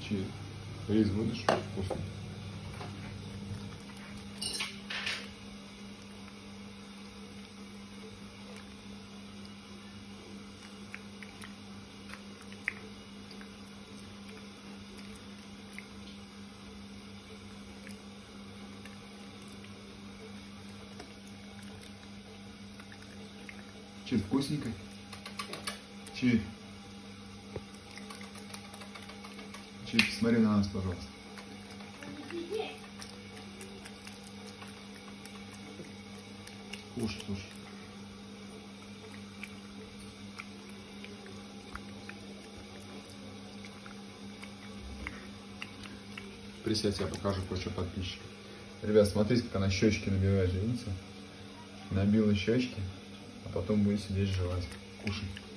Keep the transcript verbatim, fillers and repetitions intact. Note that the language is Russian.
Чи рис будешь? Вкусно. Чи вкусненько? Чи? Чи, посмотри на нас, пожалуйста. Кушай, кушай. Присядь, я покажу кое-что подписчикам. Ребят, смотрите, как она щечки набивает, видите? Набила щечки, а потом будет сидеть жевать. Кушай.